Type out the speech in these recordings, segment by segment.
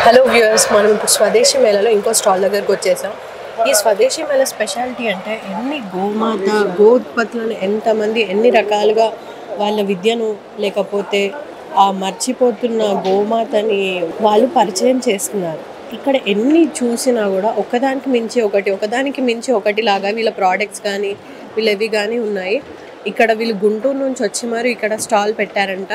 Hello viewers, మనం ఇప్పుడు స్వదేశీ మేళలో ఇంకో స్టాల్ దగ్గరకు వచ్చేసాం. ఈ స్వదేశీ మేళ స్పెషాలిటీ అంటే ఎన్ని గోమాత గోత్పత్తులను ఎంతమంది ఎన్ని రకాలుగా వాళ్ళ విద్యను లేకపోతే ఆ మర్చిపోతున్న గోమాతని వాళ్ళు పరిచయం చేస్తున్నారు. ఇక్కడ ఎన్ని చూసినా కూడా ఒకదానికి మించి ఒకటి లాగా వీళ్ళ ప్రోడక్ట్స్ కానీ వీళ్ళవి కానీ ఉన్నాయి. ఇక్కడ వీళ్ళు గుంటూరు నుంచి వచ్చి మరి ఇక్కడ స్టాల్ పెట్టారంట.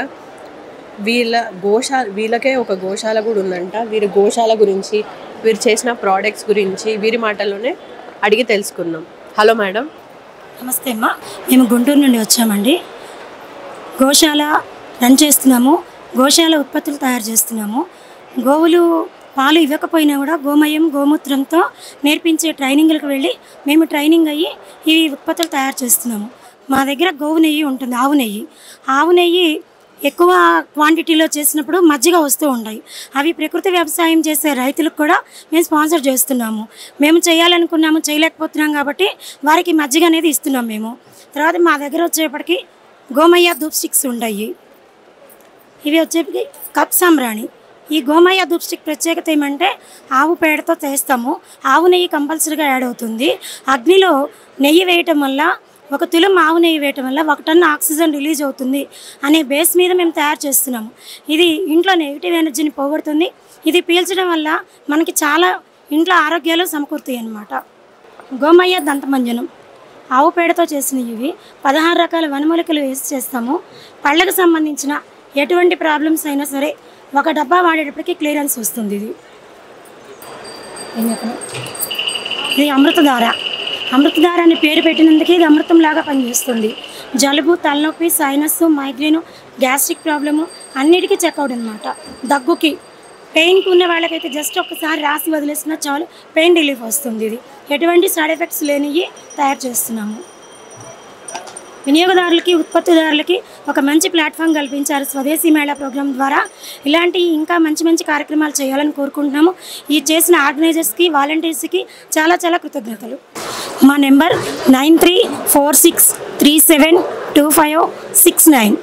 వీళ్ళకే ఒక గోశాల కూడా ఉందంట. వీరి గోశాల గురించి, వీరు చేసిన ప్రోడక్ట్స్ గురించి వీరి మాటల్లోనే అడిగి తెలుసుకుందాం. Hello madam. నమస్తే అమ్మ. మేము గుంటూరు నుండి వచ్చామండి. గోశాల రన్ చేస్తున్నాము. గోశాల ఉత్పత్తులు తయారు చేస్తున్నాము. గోవులు పాలు ఇవ్వకపోయినా కూడా గోమయం గోమూత్రంతో నేర్పించే ట్రైనింగ్లకు వెళ్ళి మేము ట్రైనింగ్ అయ్యి ఈ ఉత్పత్తులు తయారు చేస్తున్నాము. మా దగ్గర గోవు నెయ్యి ఉంటుంది, ఆవు నెయ్యి ఎక్కువ క్వాంటిటీలో చేసినప్పుడు మజ్జిగ వస్తూ ఉంటాయి. అవి ప్రకృతి వ్యవసాయం చేసే రైతులకు కూడా మేము స్పాన్సర్ చేస్తున్నాము. మేము చేయాలనుకున్నాము, చేయలేకపోతున్నాం కాబట్టి వారికి మజ్జిగ అనేది ఇస్తున్నాం మేము. తర్వాత మా దగ్గర వచ్చేప్పటికి గోమయ్య ధూప్ స్టిక్స్ ఉంటాయి. ఇవి వచ్చేప్పటికి కప్ సాంబ్రాణి. ఈ గోమయ్య ధూప్ స్టిక్ ప్రత్యేకత ఏమంటే ఆవు పేడతో చేస్తాము. ఆవు నెయ్యి కంపల్సరీగా యాడ్ అవుతుంది. అగ్నిలో నెయ్యి వేయటం వల్ల 1 తులం ఆవు నెయ్యి వేయటం వల్ల 1 టన్ను ఆక్సిజన్ రిలీజ్ అవుతుంది అనే బేస్ మీద మేము తయారు చేస్తున్నాము. ఇది ఇంట్లో నెగిటివ్ ఎనర్జీని పోగొడుతుంది. ఇది పీల్చడం వల్ల మనకి చాలా ఇంట్లో ఆరోగ్యాలు సమకూరుతాయి అన్నమాట. గోమయ్య దంతమంజనం ఆవు పేడతో చేసిన ఇవి 16 రకాల వనమూలికలు వేసి చేస్తాము. పళ్ళకు సంబంధించిన ఎటువంటి ప్రాబ్లమ్స్ అయినా సరే 1 డబ్బా వాడేటప్పటికి క్లియరెన్స్ వస్తుంది. ఇది అమృతధార అనే పేరు పెట్టినందుకే ఇది అమృతంలాగా పనిచేస్తుంది. జలుబు, తలనొప్పి, సైనస్, మైగ్రేను, గ్యాస్ట్రిక్ ప్రాబ్లము అన్నిటికీ చెక్అవుట్ అనమాట. దగ్గుకి, పెయిన్కి ఉన్న వాళ్ళకైతే జస్ట్ ఒకసారి రాసి వదిలేసినా చాలు పెయిన్ రిలీఫ్ వస్తుంది. ఇది ఎటువంటి సైడ్ ఎఫెక్ట్స్ లేనివి తయారు చేస్తున్నాము. వినియోగదారులకి, ఉత్పత్తిదారులకి ఒక మంచి ప్లాట్ఫామ్ కల్పించారు స్వదేశీ మేళా ప్రోగ్రాం ద్వారా. ఇలాంటి ఇంకా మంచి కార్యక్రమాలు చేయాలని కోరుకుంటున్నాము. ఈ చేసిన ఆర్గనైజర్స్కి, వాలంటీర్స్కి చాలా కృతజ్ఞతలు. మా నెంబర్ 9346372569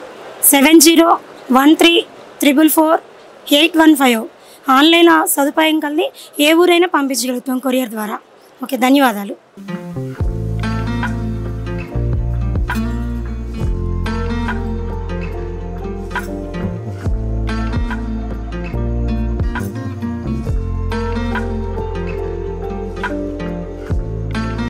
7013444815. ఆన్లైన్ సదుపాయం కలిగి ఏ ఊరైనా పంపించగలుగుతాం కొరియర్ ద్వారా. ఓకే, ధన్యవాదాలు.